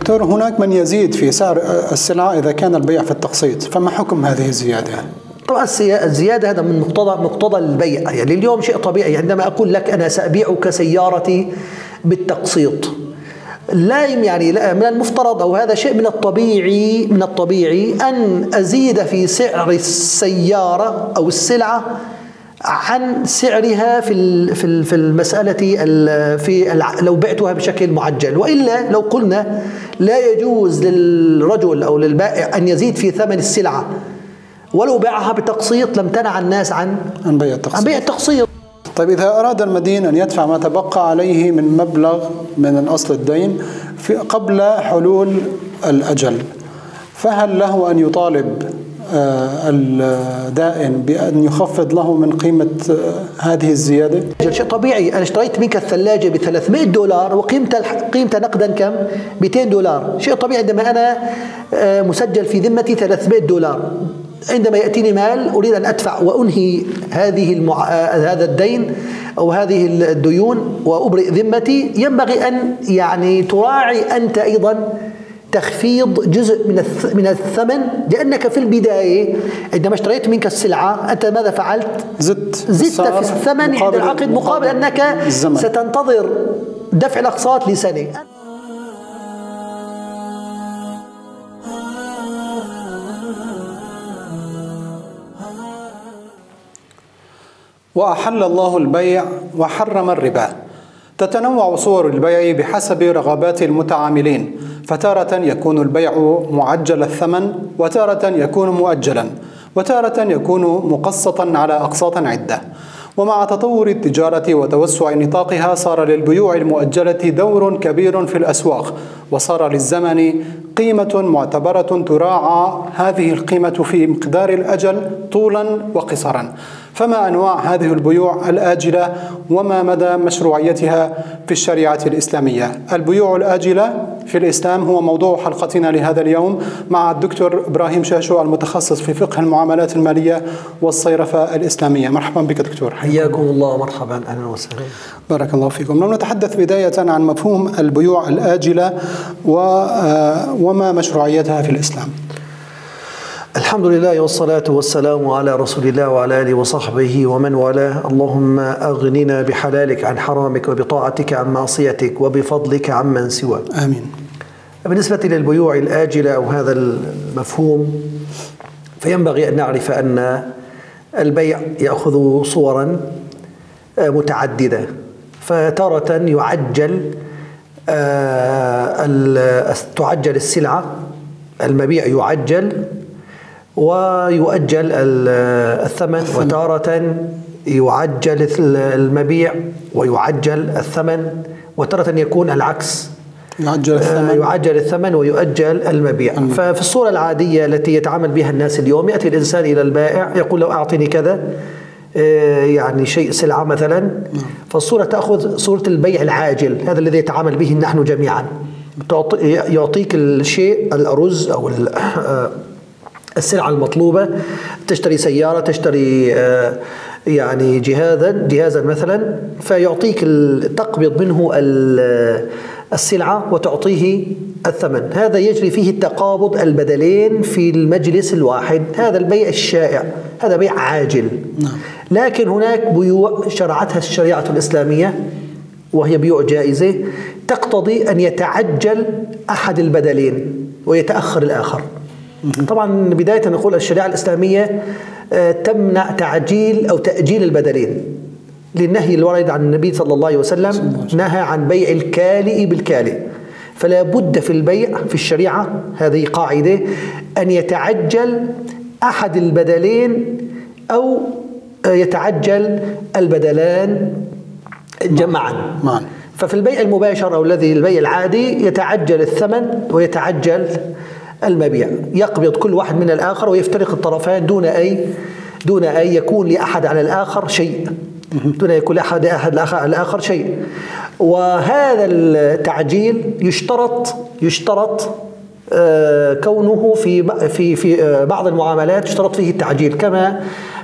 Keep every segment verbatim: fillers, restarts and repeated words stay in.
دكتور، هناك من يزيد في سعر السلعة إذا كان البيع في التقسيط، فما حكم هذه الزيادة؟ طبعا الزيادة هذا من مقتضى مقتضى البيع، يعني اليوم شيء طبيعي عندما أقول لك أنا سأبيعك سيارتي بالتقسيط، لا يعني لا من المفترض أو هذا شيء من الطبيعي من الطبيعي أن أزيد في سعر السيارة أو السلعة عن سعرها في في في المسألة في لو بعتها بشكل معجل، وإلا لو قلنا لا يجوز للرجل أو للبائع أن يزيد في ثمن السلعة ولو باعها بتقسيط لامتنع الناس عن عن بيع التقسيط. عن بيع التقسيط. طيب إذا أراد المدين أن يدفع ما تبقى عليه من مبلغ من أصل الدين في قبل حلول الأجل، فهل له أن يطالب الدائن بأن يخفض له من قيمة هذه الزيادة؟ شيء طبيعي، أنا اشتريت منك الثلاجة ب ثلاثمائة دولار وقيمتها قيمتها نقدا كم؟ مئتين دولار، شيء طبيعي عندما أنا مسجل في ذمتي ثلاثمائة دولار، عندما يأتيني مال أريد أن أدفع وأنهي هذه المع... هذا الدين أو هذه الديون وأبرئ ذمتي، ينبغي أن يعني تراعي أنت أيضا تخفيض جزء من من الثمن، لأنك في البداية عندما اشتريت منك السلعة أنت ماذا فعلت؟ زدت زدت في الثمن عند العقد مقابل أنك الزمن. ستنتظر دفع الأقساط لسنة. وأحل الله البيع وحرم الربا. تتنوع صور البيع بحسب رغبات المتعاملين، فتارة يكون البيع معجل الثمن، وتارة يكون مؤجلا، وتارة يكون مقسطا على أقساط عدة. ومع تطور التجارة وتوسع نطاقها صار للبيوع المؤجلة دور كبير في الأسواق، وصار للزمن قيمة معتبرة تراعى هذه القيمة في مقدار الأجل طولا وقصرا. فما أنواع هذه البيوع الآجلة وما مدى مشروعيتها في الشريعة الإسلامية؟ البيوع الآجلة في الإسلام هو موضوع حلقتنا لهذا اليوم مع الدكتور إبراهيم شاشو المتخصص في فقه المعاملات المالية والصيرفة الإسلامية. مرحبا بك دكتور. حياكم الله. مرحبا، أهلا وسهلا. بارك الله فيكم. لو نتحدث بداية عن مفهوم البيوع الآجلة وما مشروعيتها في الإسلام. الحمد لله والصلاة والسلام على رسول الله وعلى آله وصحبه ومن والاه. اللهم أغننا بحلالك عن حرامك وبطاعتك عن معصيتك وبفضلك عمن سواك. آمين. بالنسبة للبيوع الآجلة أو هذا المفهوم، فينبغي أن نعرف أن البيع يأخذ صورا متعددة، فتارة يعجل تعجل السلعة، المبيع يعجل ويؤجل الثمن، وتارة يعجل المبيع ويعجل الثمن، وتارة يكون العكس، يعجل الثمن يعجل الثمن ويؤجل المبيع. أم. ففي الصورة العادية التي يتعامل بها الناس اليوم، يأتي الإنسان إلى البائع يقول له أعطني كذا، يعني شيء سلعة مثلا. أم. فالصورة تأخذ صورة البيع العاجل، هذا الذي يتعامل به نحن جميعا. يعطيك الشيء، الأرز أو السلعة المطلوبة، تشتري سيارة، تشتري يعني جهازا جهازا مثلا، فيعطيك تقبض منه السلعة وتعطيه الثمن. هذا يجري فيه التقابض البدلين في المجلس الواحد، هذا البيع الشائع، هذا بيع عاجل. لكن هناك بيوع شرعتها الشريعة الإسلامية وهي بيوع جائزة، تقتضي أن يتعجل أحد البدلين ويتأخر الآخر. طبعا بداية نقول الشريعة الإسلامية تمنع تعجيل أو تأجيل البدلين، للنهي الوارد عن النبي صلى الله عليه وسلم، نهى عن بيع الكالئ بالكالئ. فلا بد في البيع في الشريعة، هذه قاعدة، أن يتعجل أحد البدلين أو يتعجل البدلان جمعا. معا. ففي البيع المباشر أو الذي البيع العادي يتعجل الثمن ويتعجل المبيع، يقبض كل واحد من الآخر ويفترق الطرفان دون أي دون أن يكون لأحد على الآخر شيء، دون أن يكون لأحد أحد على الآخر شيء. وهذا التعجيل يشترط يشترط كونه في في في بعض المعاملات يشترط فيه التعجيل، كما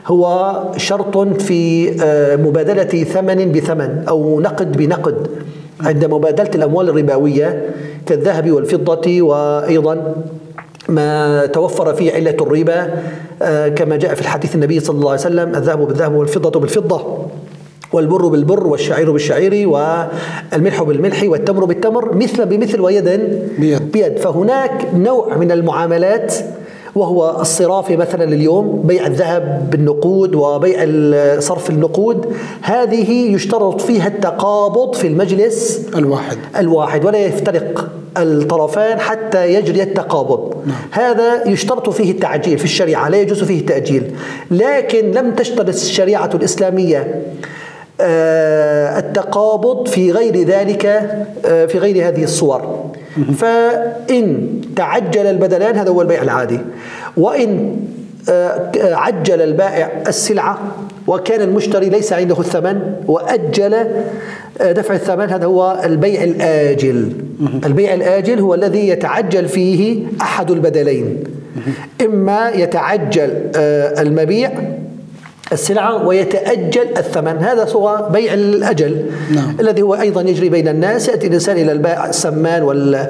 هو شرط في مبادلة ثمن بثمن أو نقد بنقد. عند مبادلة الأموال الربوية كالذهب والفضة، وأيضا ما توفر فيه علة الربا كما جاء في الحديث النبي صلى الله عليه وسلم: الذهب بالذهب والفضة بالفضة والبر بالبر والشعير بالشعير والملح بالملح والتمر بالتمر مثلا بمثل ويدا بيد, بيد. فهناك نوع من المعاملات وهو الصرافي مثلا اليوم، بيع الذهب بالنقود وبيع صرف النقود، هذه يشترط فيها التقابض في المجلس الواحد الواحد ولا يفترق الطرفان حتى يجري التقابض. نعم. هذا يشترط فيه التعجيل في الشريعة، لا يجوز فيه التأجيل. لكن لم تشترط الشريعة الإسلامية التقابض في غير ذلك، في غير هذه الصور. فإن تعجل البدلان هذا هو البيع العادي، وإن عجل البائع السلعة وكان المشتري ليس عنده الثمن وأجل دفع الثمن هذا هو البيع الآجل. البيع الآجل هو الذي يتعجل فيه أحد البدلين، إما يتعجل المبيع السلعة ويتأجل الثمن، هذا هو بيع الأجل. نعم. الذي هو أيضا يجري بين الناس، يأتي الإنسان إلى البائع السمان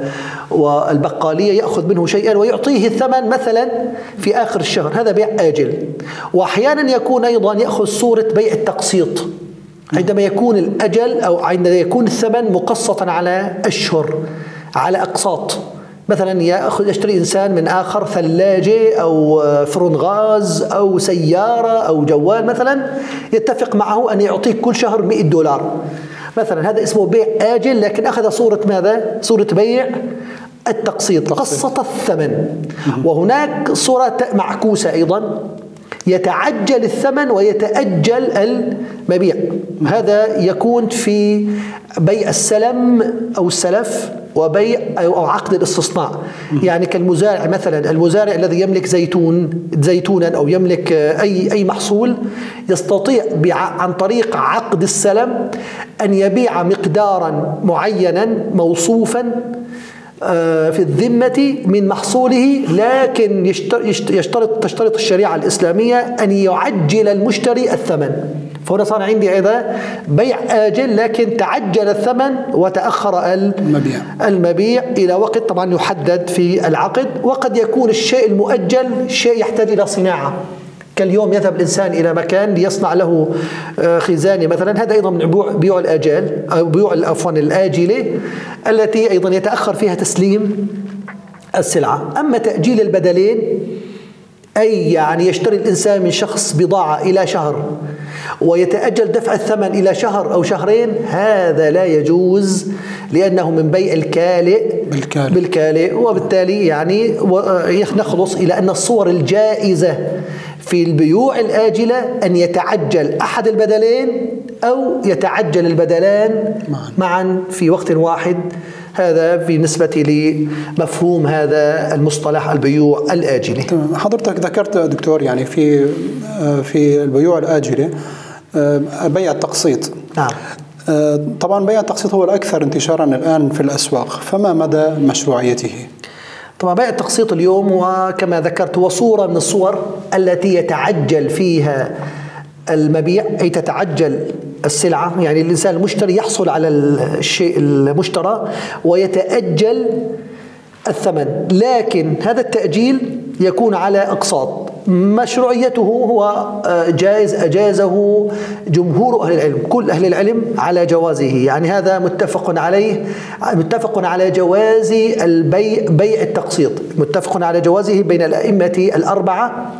والبقالية يأخذ منه شيئا ويعطيه الثمن مثلا في آخر الشهر، هذا بيع آجل. وأحيانا يكون أيضا يأخذ صورة بيع التقسيط، عندما يكون الأجل أو عندما يكون الثمن مقسطا على أشهر على أقساط. مثلا يأخذ يشتري إنسان من آخر ثلاجة أو فرن غاز أو سيارة أو جوال مثلا، يتفق معه أن يعطيك كل شهر مئة دولار مثلا، هذا اسمه بيع آجل، لكن أخذ صورة ماذا؟ صورة بيع التقسيط، قسط الثمن. وهناك صورة معكوسة أيضا، يتعجل الثمن ويتأجل المبيع، هذا يكون في بيع السلم أو السلف وبيع أو عقد الاستصناع. يعني كالمزارع مثلا، المزارع الذي يملك زيتون زيتونا أو يملك أي أي محصول، يستطيع عن طريق عقد السلم أن يبيع مقدارا معينا موصوفا في الذمة من محصوله، لكن يشترط تشترط الشريعة الإسلامية أن يعجل المشتري الثمن. فهنا صار عندي هذا بيع آجل، لكن تعجل الثمن وتأخر المبيع المبيع إلى وقت طبعا يحدد في العقد. وقد يكون الشيء المؤجل شيء يحتاج إلى صناعة، كاليوم يذهب الإنسان إلى مكان ليصنع له خزانة مثلا، هذا أيضا من بيوع الآجال أو بيوع عفوا الآجلة التي أيضا يتأخر فيها تسليم السلعة. أما تأجيل البدلين، أي يعني يشتري الإنسان من شخص بضاعة إلى شهر ويتأجل دفع الثمن إلى شهر أو شهرين، هذا لا يجوز، لأنه من بيع الكالئ بالكالئ, بالكالئ وبالتالي يعني نخلص إلى أن الصور الجائزة في البيوع الآجلة أن يتعجل أحد البدلين أو يتعجل البدلان معا, معا في وقت واحد. هذا بالنسبة لمفهوم هذا المصطلح البيوع الآجلة. حضرتك ذكرت دكتور يعني في في البيوع الآجلة بيع التقسيط. نعم. طبعا بيع التقسيط هو الأكثر انتشارا الآن في الأسواق، فما مدى مشروعيته؟ طبعا بيع التقسيط اليوم وكما ذكرت هو صورة من الصور التي يتعجل فيها المبيع، أي تتعجل السلعة، يعني الإنسان المشتري يحصل على الشيء المشترى ويتأجل الثمن، لكن هذا التأجيل يكون على أقساط. مشروعيته هو جائز، أجازه جمهور أهل العلم، كل أهل العلم على جوازه، يعني هذا متفق عليه، متفق على جواز البيع بيع التقسيط، متفق على جوازه بين الأئمة الأربعة.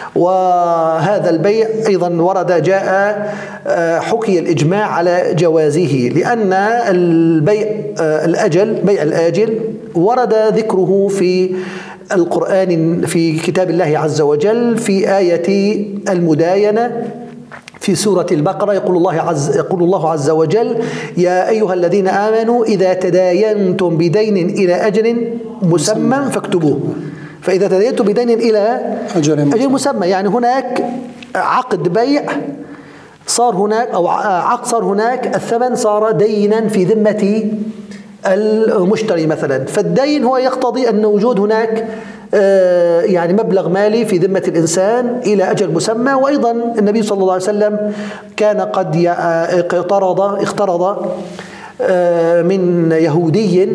وهذا البيع أيضا ورد جاء حكي الإجماع على جوازه، لأن البيع الأجل بيع الآجل ورد ذكره في القرآن في كتاب الله عز وجل في آية المداينة في سورة البقرة، يقول الله عز يقول الله عز وجل: يا أيها الذين آمنوا إذا تداينتم بدين إلى أجل مسمى فاكتبوه. فإذا تداينتم بدين إلى أجل مسمى، يعني هناك عقد بيع صار هناك أو عقد صار هناك، الثمن صار دينا في ذمة المشتري مثلا، فالدين هو يقتضي أن وجود هناك يعني مبلغ مالي في ذمة الإنسان إلى أجل مسمى. وأيضا النبي صلى الله عليه وسلم كان قد اقترض اقترض من يهودي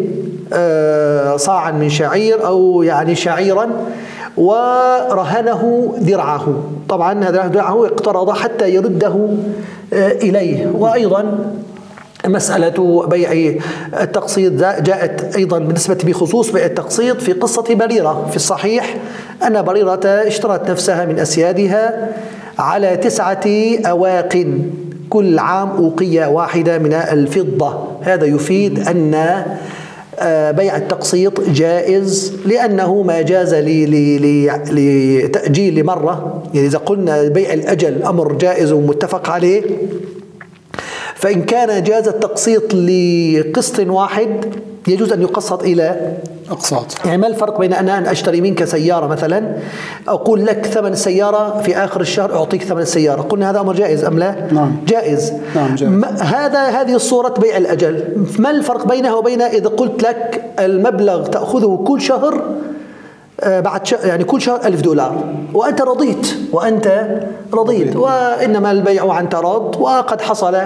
صاعا من شعير أو يعني شعيرا ورهنه درعه. طبعا هذا درعه اقترض حتى يرده إليه. وأيضا مسألة بيع التقسيط جاءت أيضا بالنسبة بخصوص بيع التقسيط في قصة بريرة في الصحيح أن بريرة اشترت نفسها من أسيادها على تسعة أواق كل عام أوقية واحدة من الفضة. هذا يفيد أن بيع التقسيط جائز، لأنه ما جاز لتأجيل لمرة. يعني إذا قلنا بيع الأجل أمر جائز ومتفق عليه، فإن كان جاز التقسيط لقسط واحد يجوز أن يقسط إلى أقساط. يعني ما الفرق بين أن أنا أشتري منك سيارة مثلا، أقول لك ثمن السيارة في آخر الشهر أعطيك ثمن السيارة، قلنا هذا أمر جائز أم لا؟ نعم. جائز. نعم جائز. هذا هذه الصورة بيع الأجل. ما الفرق بينها وبين إذا قلت لك المبلغ تأخذه كل شهر بعد شهر، يعني كل شهر ألف دولار وأنت رضيت وأنت رضيت وإنما البيع عن تراض وقد حصل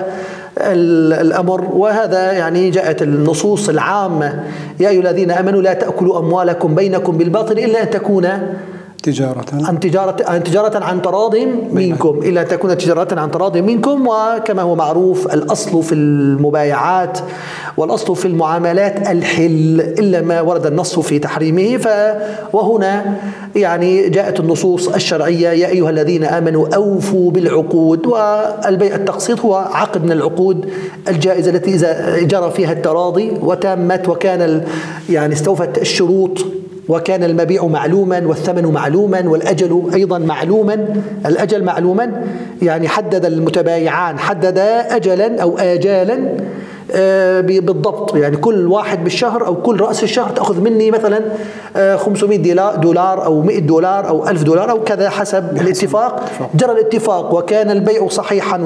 الأمر. وهذا يعني جاءت النصوص العامة: يا أيها الذين آمنوا لا تأكلوا أموالكم بينكم بالباطل إلا أن تكون تجارة عن تجارة عن تجارة عن تراض منكم، إلا أن تكون تجارة عن تراض منكم. وكما هو معروف الأصل في المبايعات والأصل في المعاملات الحل إلا ما ورد النص في تحريمه. ف وهنا يعني جاءت النصوص الشرعية: يا أيها الذين آمنوا أوفوا بالعقود. والبيع التقسيط هو عقد من العقود الجائزة التي إذا جرى فيها التراضي وتمت وكان يعني استوفت الشروط وكان المبيع معلوما والثمن معلوما والأجل أيضا معلوما. الأجل معلوما يعني حدد المتبايعان حدد أجلا أو آجالا بالضبط، يعني كل واحد بالشهر أو كل رأس الشهر تأخذ مني مثلا خمسمائة دولار أو مائة دولار أو ألف دولار أو كذا حسب الاتفاق. جرى الاتفاق وكان البيع صحيحا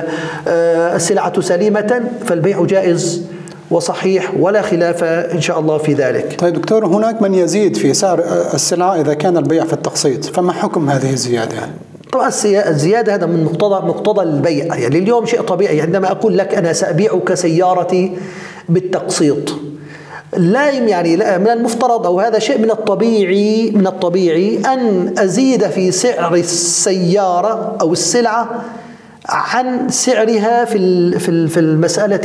والسلعة سليمة، فالبيع جائز وصحيح ولا خلاف إن شاء الله في ذلك. طيب دكتور، هناك من يزيد في سعر السلعة إذا كان البيع في التقسيط، فما حكم هذه الزيادة؟ طبعا الزيادة هذا من مقتضى مقتضى البيع. يعني اليوم شيء طبيعي عندما أقول لك أنا سأبيعك سيارتي بالتقسيط، لا يعني لا من المفترض أو هذا شيء من الطبيعي من الطبيعي أن أزيد في سعر السيارة أو السلعة عن سعرها في في في المسألة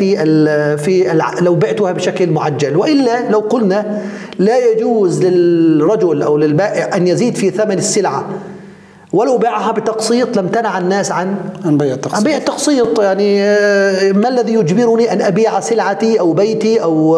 في لو بعتها بشكل معجل. وإلا لو قلنا لا يجوز للرجل أو للبائع أن يزيد في ثمن السلعة ولو باعها بتقسيط لم تنع الناس عن عن بيع التقسيط. عن بيع التقسيط. يعني ما الذي يجبرني أن أبيع سلعتي أو بيتي أو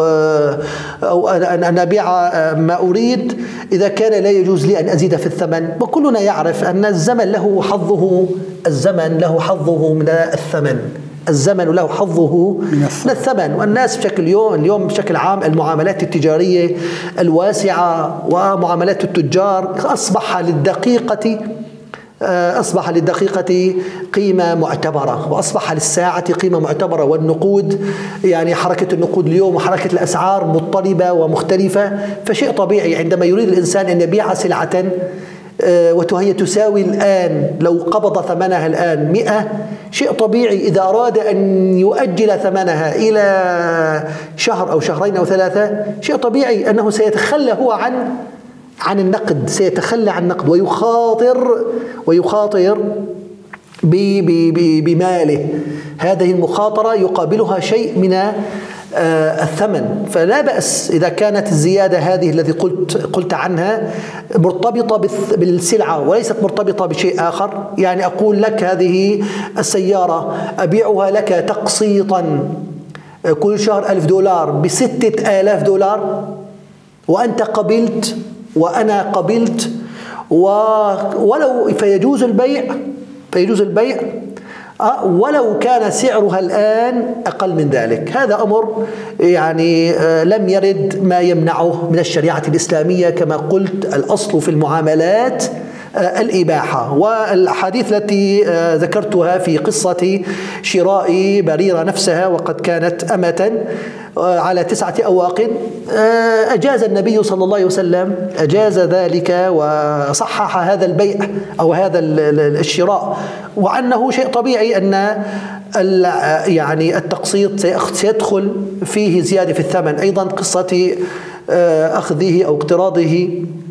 أو أن أبيع ما أريد إذا كان لا يجوز لي أن أزيد في الثمن؟ وكلنا يعرف أن الزمن له حظه الزمن له حظه من الثمن الزمن له حظه من الثمن. والناس بشكل يوم اليوم بشكل عام المعاملات التجارية الواسعة ومعاملات التجار أصبح للدقيقة أصبح للدقيقة قيمة معتبرة وأصبح للساعة قيمة معتبرة. والنقود يعني حركة النقود اليوم وحركة الأسعار مضطربة ومختلفة، فشيء طبيعي عندما يريد الإنسان أن يبيع سلعة وهي تساوي الآن لو قبض ثمنها الآن مئة، شيء طبيعي إذا أراد أن يؤجل ثمنها إلى شهر أو شهرين أو ثلاثة، شيء طبيعي أنه سيتخلى هو عن عن النقد سيتخلى عن النقد ويخاطر ويخاطر بماله. هذه المخاطرة يقابلها شيء من الثمن. فلا بأس إذا كانت الزيادة هذه التي قلت قلت عنها مرتبطة بالسلعة وليست مرتبطة بشيء آخر. يعني أقول لك هذه السيارة أبيعها لك تقسيطا كل شهر ألف دولار بستة آلاف دولار وأنت قبلت وأنا قبلت ولو فيجوز البيع فيجوز البيع ولو كان سعرها الآن أقل من ذلك. هذا أمر يعني لم يرد ما يمنعه من الشريعة الإسلامية. كما قلت الأصل في المعاملات الإباحة. والأحاديث التي ذكرتها في قصة شراء بريرة نفسها وقد كانت أمة على تسعة أواق، أجاز النبي صلى الله عليه وسلم أجاز ذلك وصحح هذا البيع أو هذا الشراء، وأنه شيء طبيعي أن يعني التقسيط سيدخل فيه زيادة في الثمن. أيضا قصة أخذه أو اقتراضه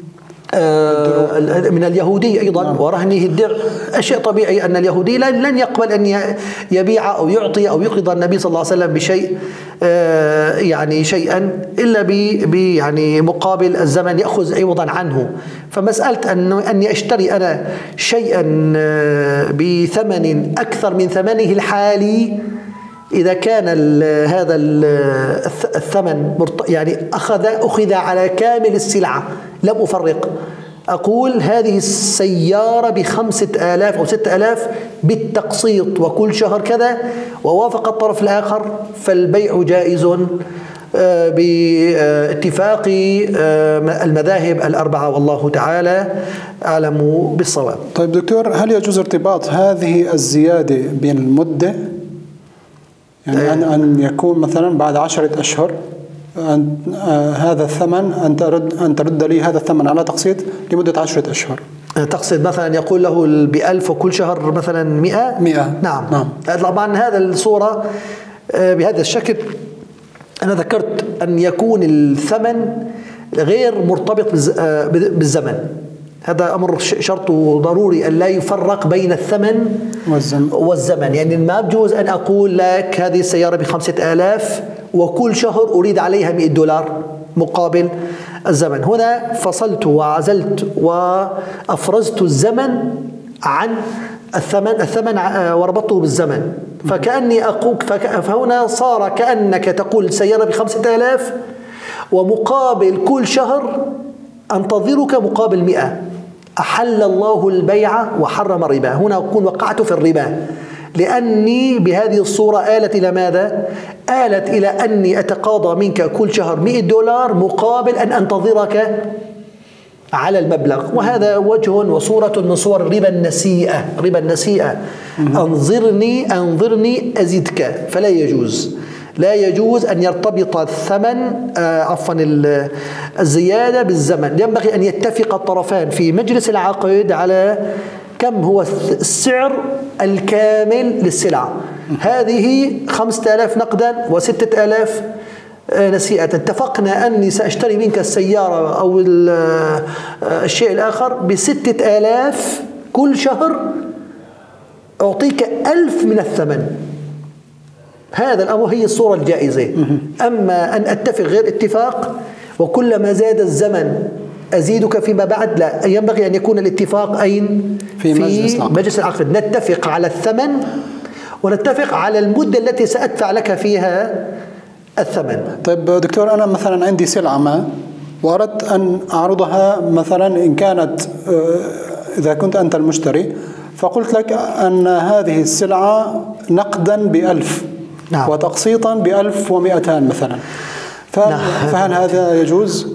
من اليهودي أيضا ورهنه الدرع، شيء طبيعي أن اليهودي لن يقبل أن يبيع أو يعطي أو يقرض النبي صلى الله عليه وسلم بشيء يعني شيئا إلا ب يعني مقابل الزمن يأخذ عوضا عنه. فمسألة أنه أني أشتري أنا شيئا بثمن أكثر من ثمنه الحالي، إذا كان هذا الثمن يعني أخذ أخذ على كامل السلعة، لم أفرق، أقول هذه السيارة بخمسة آلاف أو ستة آلاف بالتقسيط وكل شهر كذا، ووافق الطرف الآخر، فالبيع جائز باتفاق المذاهب الأربعة، والله تعالى أعلم بالصواب. طيب دكتور، هل يجوز ارتباط هذه الزيادة بين المدة، يعني أن أن يكون مثلا بعد عشرة أشهر أن آه هذا الثمن أن ترد أن ترد لي هذا الثمن على تقسيط لمدة عشرة أشهر؟ تقسيط مثلا يقول له بألف وكل شهر مثلا مئة مئة نعم. نعم. طبعا هذا الصورة آه بهذا الشكل أنا ذكرت أن يكون الثمن غير مرتبط بالزمن، هذا أمر شرط ضروري أن لا يفرق بين الثمن والزمن, والزمن. يعني ما بجوز أن أقول لك هذه السيارة بخمسة آلاف وكل شهر أريد عليها مئة دولار مقابل الزمن. هنا فصلت وعزلت وأفرزت الزمن عن الثمن الثمن وربطته بالزمن، فكأني أقول فهنا صار كأنك تقول سيارة بخمسة آلاف ومقابل كل شهر أنتظرك مقابل مئة. أحل الله البيع وحرم الربا، هنا أكون وقعت في الربا، لأني بهذه الصورة آلت إلى ماذا؟ آلت إلى أني أتقاضى منك كل شهر مئة دولار مقابل أن أنتظرك على المبلغ، وهذا وجه وصورة من صور ربا النسيئة. ربا النسيئة أنظرني أنظرني أزدك، فلا يجوز لا يجوز أن يرتبط الثمن آه عفوا الزيادة بالزمن. ينبغي أن يتفق الطرفان في مجلس العقد على كم هو السعر الكامل للسلعة. هذه خمسة آلاف نقدا وستة آلاف نسيئة. اتفقنا أني سأشتري منك السيارة أو الشيء الآخر بستة آلاف كل شهر، أعطيك ألف من الثمن. هذا الأمر هي الصورة الجائزة. أما أن أتفق غير اتفاق وكلما زاد الزمن أزيدك فيما بعد، لا، ينبغي أن يكون الاتفاق أين؟ في, في مجلس العقد. مجلس العقد نتفق على الثمن ونتفق على المدة التي سأدفع لك فيها الثمن. طيب دكتور، أنا مثلا عندي سلعة ما وأردت أن أعرضها مثلا، إن كانت إذا كنت أنت المشتري، فقلت لك أن هذه السلعة نقدا بألف نعم. وتقسيطا بألف ومئتان مثلا، فهل هذا يجوز؟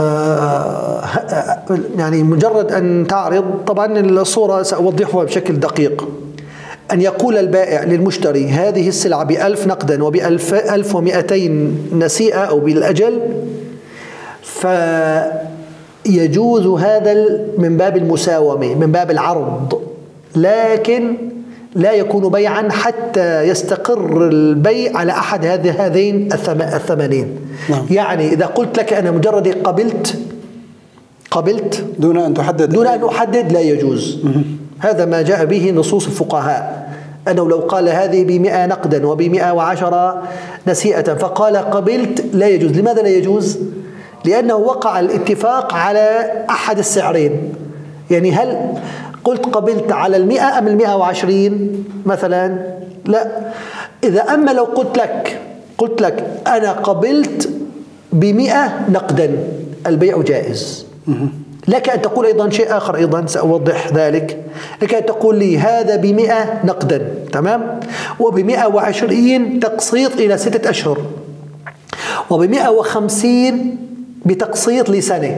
آه يعني مجرد أن تعرض، طبعا الصورة سأوضحها بشكل دقيق. أن يقول البائع للمشتري هذه السلعة بألف نقدا وبألف ألف ومئتين نسيئة أو بالأجل، فيجوز هذا من باب المساومة من باب العرض، لكن لا يكون بيعا حتى يستقر البيع على أحد هذه هذين الثمنين. نعم. يعني إذا قلت لك أنا مجرد قبلت قبلت دون أن تحدد دون أن أحدد لا يجوز. هذا ما جاء به نصوص الفقهاء، أنه لو قال هذه بمئة نقدا وبمئة وعشرة نسيئة فقال قبلت لا يجوز. لماذا لا يجوز؟ لأنه وقع الاتفاق على أحد السعرين. يعني هل قلت قبلت على المئة أم المئة وعشرين مثلا؟ لا. إذا أما لو قلت لك قلت لك أنا قبلت بمئة نقدا، البيع جائز. لك أن تقول أيضا شيء آخر، أيضا سأوضح ذلك. لك أن تقول لي هذا بمئة نقدا، تمام، وبمئة وعشرين تقسيط إلى ستة أشهر، وبمئة وخمسين بتقسيط لسنة.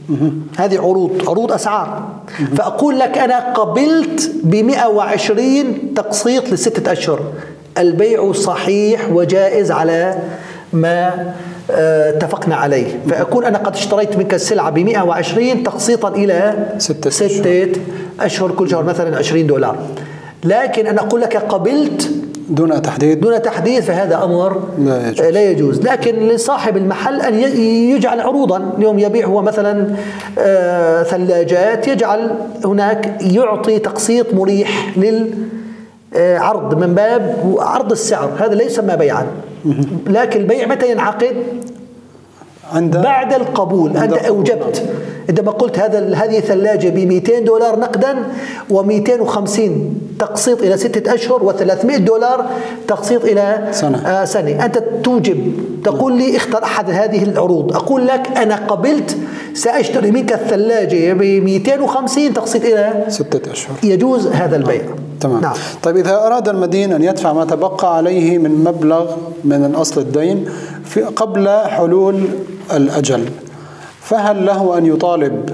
هذه عروض عروض أسعار. فأقول لك أنا قبلت ب مئة وعشرين تقسيط لستة أشهر، البيع صحيح وجائز على ما اتفقنا عليه. فأكون أنا قد اشتريت منك السلعة ب مئة وعشرين تقسيطا إلى ستة, ستة أشهر كل شهر مثلا عشرين دولار. لكن أنا أقول لك قبلت دون تحديد دون تحديد فهذا أمر لا يجوز. لا يجوز. لكن لصاحب المحل أن يجعل عروضا. اليوم يبيع هو مثلا ثلاجات، يجعل هناك يعطي تقسيط مريح للعرض من باب عرض السعر، هذا لا يسمى بيعا. لكن البيع متى ينعقد؟ عند بعد القبول. أنت أوجبت عندما قلت هذا هذه ثلاجة ب مئتين دولار نقدا ومئتين وخمسين تقسيط إلى ستة أشهر وثلاثمئة دولار تقسيط إلى سنة. آه سنة. أنت توجب تقول لي اختر أحد هذه العروض، أقول لك أنا قبلت سأشتري منك الثلاجة ب مئتين وخمسين تقسيط إلى ستة أشهر، يجوز هذا البيع. تمام. نعم. طيب إذا أراد المدين أن يدفع ما تبقى عليه من مبلغ من أصل الدين في قبل حلول الأجل، فهل له أن يطالب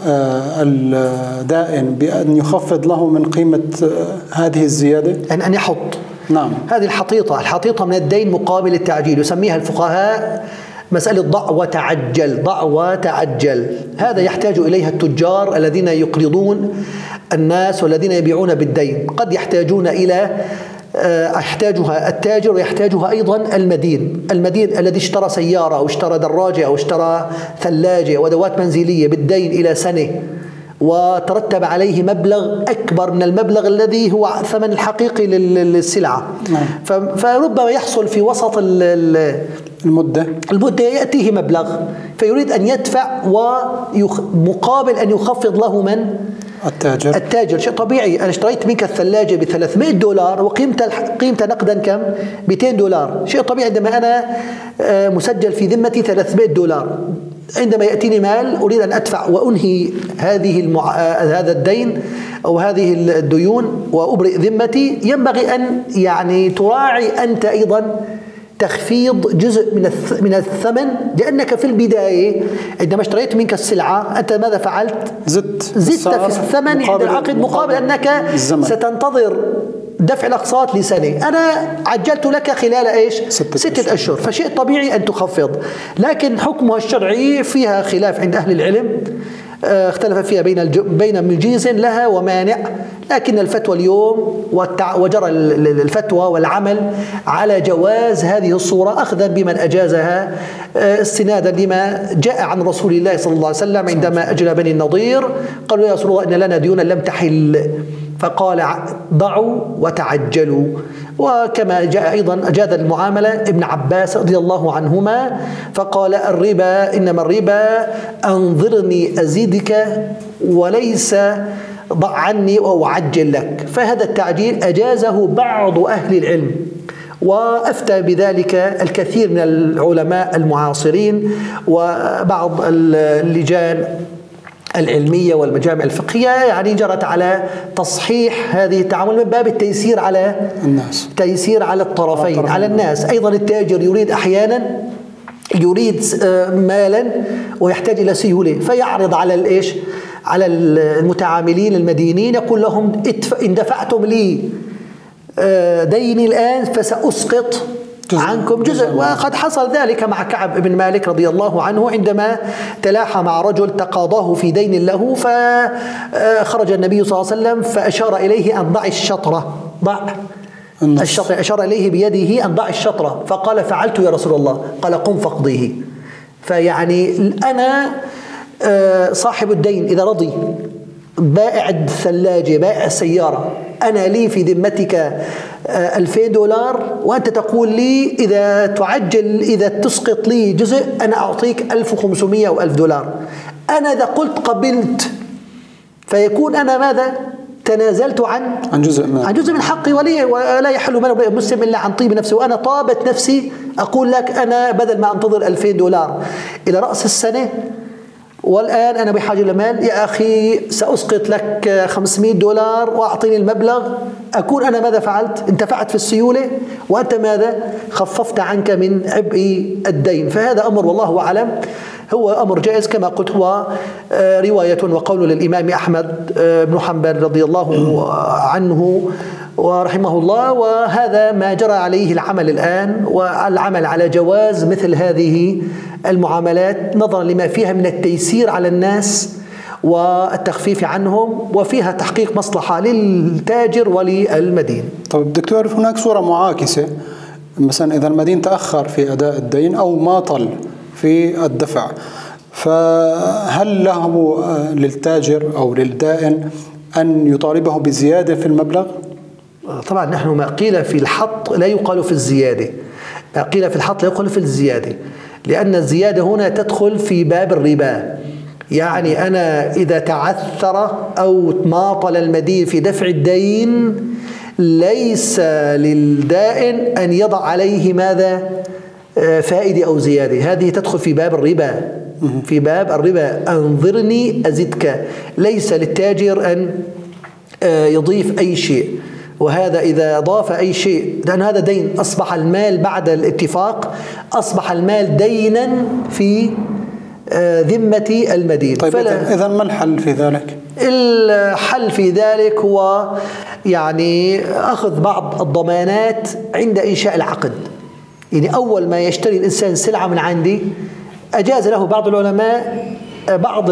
الدائن بأن يخفض له من قيمة هذه الزيادة؟ أن أن يحط نعم هذه الحطيطة الحطيطة من الدين مقابل التعجيل، يسميها الفقهاء مسألة ضع وتعجل. ضع وتعجل هذا يحتاج إليها التجار الذين يقرضون الناس والذين يبيعون بالدين. قد يحتاجون إلى يحتاجها التاجر ويحتاجها أيضا المدين. المدين الذي اشترى سيارة أو اشترى دراجة أو اشترى ثلاجة وأدوات منزلية بالدين إلى سنة وترتب عليه مبلغ أكبر من المبلغ الذي هو الثمن الحقيقي للسلعة، فربما يحصل في وسط المدة المدة يأتيه مبلغ فيريد أن يدفع ومقابل أن يخفض له من؟ التاجر. التاجر. شيء طبيعي، أنا اشتريت منك الثلاجة ب ثلاثمئة دولار وقيمتها قيمتها نقدا كم؟ مئتين دولار. شيء طبيعي عندما أنا مسجل في ذمتي ثلاثمئة دولار، عندما يأتيني مال أريد أن أدفع وأنهي هذه المع... هذا الدين أو هذه الديون وأبرئ ذمتي، ينبغي أن يعني تراعي أنت أيضا تخفيض جزء من من الثمن، لأنك في البداية عندما اشتريت منك السلعة أنت ماذا فعلت؟ زدت زدت في الثمن عند العقد مقابل أنك الزمن. ستنتظر دفع الأقساط لسنة، أنا عجلت لك خلال إيش؟ ستة, ستة أشهر، فشيء طبيعي أن تخفض. لكن حكمها الشرعي فيها خلاف عند أهل العلم، اختلف فيها بين بين مجيز لها ومانع، لكن الفتوى اليوم وجرى الفتوى والعمل على جواز هذه الصورة أخذا بمن أجازها استنادا لما جاء عن رسول الله صلى الله عليه وسلم عندما أجلى بني النضير قالوا يا رسول الله إن لنا ديونا لم تحل، فقال ضعوا وتعجلوا. وكما جاء أيضا أجاد المعاملة ابن عباس رضي الله عنهما فقال الربا إنما الربا أنظرني أزيدك وليس ضع عني أو عجل لك. فهذا التعجيل أجازه بعض أهل العلم وأفتى بذلك الكثير من العلماء المعاصرين وبعض اللجان العلمية والمجامع الفقهية، يعني جرت على تصحيح هذه التعامل من باب التيسير على الناس، تيسير على الطرفين على, على الناس. أيضا التاجر يريد أحيانا يريد مالا ويحتاج إلى سيولة فيعرض على الإيش؟ على المتعاملين المدينين يقول لهم إن دفعتم لي ديني الآن فسأسقط عنكم جزء. وقد حصل ذلك مع كعب بن مالك رضي الله عنه عندما تلاحى مع رجل تقاضاه في دين له، فخرج النبي صلى الله عليه وسلم فأشار إليه أن ضع الشطرة، ضع الشطرة، أشار إليه بيده أن ضع الشطرة، فقال فعلت يا رسول الله، قال قم فاقضيه. فيعني أنا صاحب الدين إذا رضي، بائع الثلاجة، بائع السيارة، أنا لي في ذمتك ألفين دولار وأنت تقول لي إذا تعجل إذا تسقط لي جزء أنا أعطيك ألف وخمسمئة أو ألف دولار. أنا إذا قلت قبلت فيكون أنا ماذا؟ تنازلت عن عن جزء من عن جزء من حقي، ولي ولا يحل مال امرئ مسلم إلا عن طيب نفسه. وأنا طابت نفسي أقول لك أنا بدل ما أنتظر ألفين دولار إلى رأس السنة والآن أنا بحاجة لمال، يا أخي سأسقط لك خمسمائة دولار وأعطيني المبلغ، أكون أنا ماذا فعلت؟ انتفعت في السيولة، وأنت ماذا؟ خففت عنك من عبء الدين. فهذا أمر والله أعلم هو أمر جائز كما قلت، هو رواية وقول للإمام أحمد بن حنبل رضي الله عنه ورحمه الله، وهذا ما جرى عليه العمل الآن، والعمل على جواز مثل هذه المعاملات نظرا لما فيها من التيسير على الناس والتخفيف عنهم، وفيها تحقيق مصلحة للتاجر وللمدين. طيب دكتور، هناك صورة معاكسة، مثلا إذا المدين تأخر في أداء الدين أو ماطل في الدفع، فهل له للتاجر أو للدائن أن يطالبه بزيادة في المبلغ؟ طبعا نحن ما قيل في الحط لا يقال في الزيادة، ما قيل في الحط لا يقال في الزيادة، لأن الزيادة هنا تدخل في باب الربا. يعني أنا إذا تعثر أو ماطل المدين في دفع الدين ليس للدائن أن يضع عليه ماذا؟ فائدة أو زيادة، هذه تدخل في باب الربا، في باب الربا أنظرني أزدك. ليس للتاجر أن يضيف أي شيء، وهذا إذا ضاف أي شيء، لأن هذا دين، أصبح المال بعد الاتفاق أصبح المال دينا في ذمة المدين. طيب إذا ما الحل في ذلك؟ الحل في ذلك هو يعني أخذ بعض الضمانات عند إنشاء العقد. يعني أول ما يشتري الإنسان سلعة من عندي أجاز له بعض العلماء بعض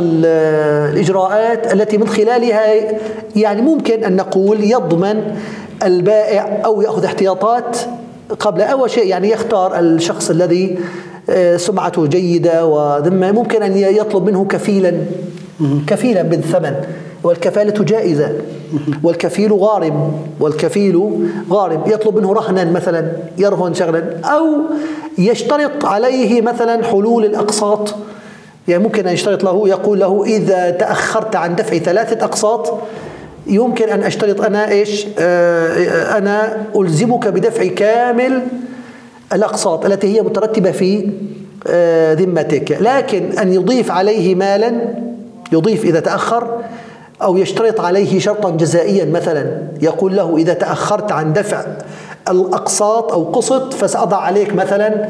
الإجراءات التي من خلالها يعني ممكن أن نقول يضمن البائع أو يأخذ احتياطات قبل. أول شيء يعني يختار الشخص الذي سمعته جيدة وذمة، ممكن أن يطلب منه كفيلا كفيلا بالثمن، والكفالة جائزة، والكفيل غارم والكفيل غارم يطلب منه رهنا مثلا، يرهن شغلا، أو يشترط عليه مثلا حلول الأقساط. يعني ممكن أن يشترط له، يقول له إذا تأخرت عن دفع ثلاثة أقساط يمكن أن أشترط أنا إيش آه أنا ألزمك بدفع كامل الأقساط التي هي مترتبة في آه ذمتك، لكن أن يضيف عليه مالا، يضيف إذا تأخر، أو يشترط عليه شرطا جزائيا مثلا، يقول له إذا تأخرت عن دفع الأقساط أو قسط فسأضع عليك مثلا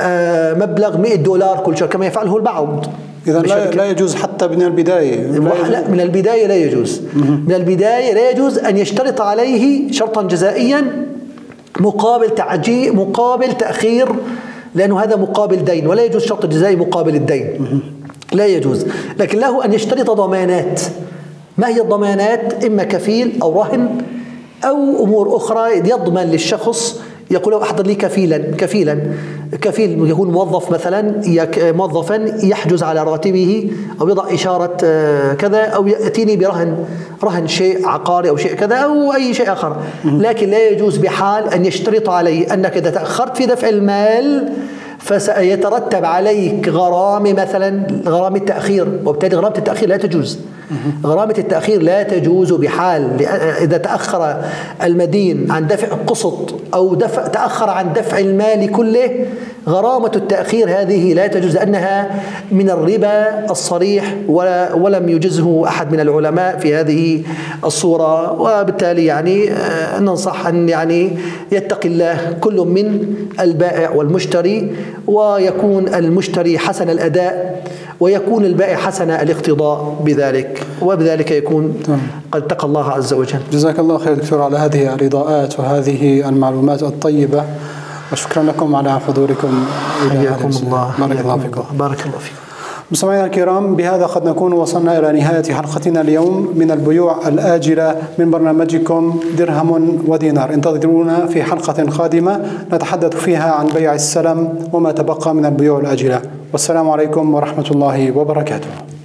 مبلغ مئة دولار كل شهر كما يفعله البعض. إذا لا, لا يجوز حتى من البداية. لا, لا من البداية لا يجوز. من البداية لا يجوز أن يشترط عليه شرطا جزائيا مقابل تعجيل مقابل تأخير، لأنه هذا مقابل دين، ولا يجوز شرط جزائي مقابل الدين، لا يجوز. لكن له أن يشترط ضمانات. ما هي الضمانات؟ إما كفيل أو رهن أو أمور أخرى يضمن للشخص، يقول له أحضر لي كفيلا كفيلا كفيل يكون موظف مثلا، موظفا يحجز على راتبه أو يضع إشارة كذا، أو يأتيني برهن رهن شيء عقاري أو شيء كذا أو أي شيء آخر. لكن لا يجوز بحال أن يشترط عليه أنك إذا تأخرت في دفع المال فسيترتب عليك غرامة مثلا، غرامة التأخير، وبالتالي غرامة التأخير لا تجوز. غرامة التأخير لا تجوز بحال. إذا تأخر المدين عن دفع قسط أو دفع تأخر عن دفع المال كله، غرامة التأخير هذه لا تجوز، لأنها من الربا الصريح، ولم يجزه أحد من العلماء في هذه الصورة. وبالتالي يعني ننصح أن يعني يتقي الله كل من البائع والمشتري، ويكون المشتري حسن الأداء ويكون البائع حسن الاقتضاء بذلك، وبذلك يكون قد اتقى الله عز وجل. جزاك الله خير دكتور على هذه الإضاءات وهذه المعلومات الطيبة، وشكرا لكم على حضوركم. حياكم الله. بارك الله فيكم. بارك الله فيكم. مستمعينا الكرام، بهذا قد نكون وصلنا إلى نهاية حلقتنا اليوم من البيوع الآجلة من برنامجكم درهم ودينار. انتظرونا في حلقة قادمة نتحدث فيها عن بيع السلم وما تبقى من البيوع الآجلة. والسلام عليكم ورحمة الله وبركاته.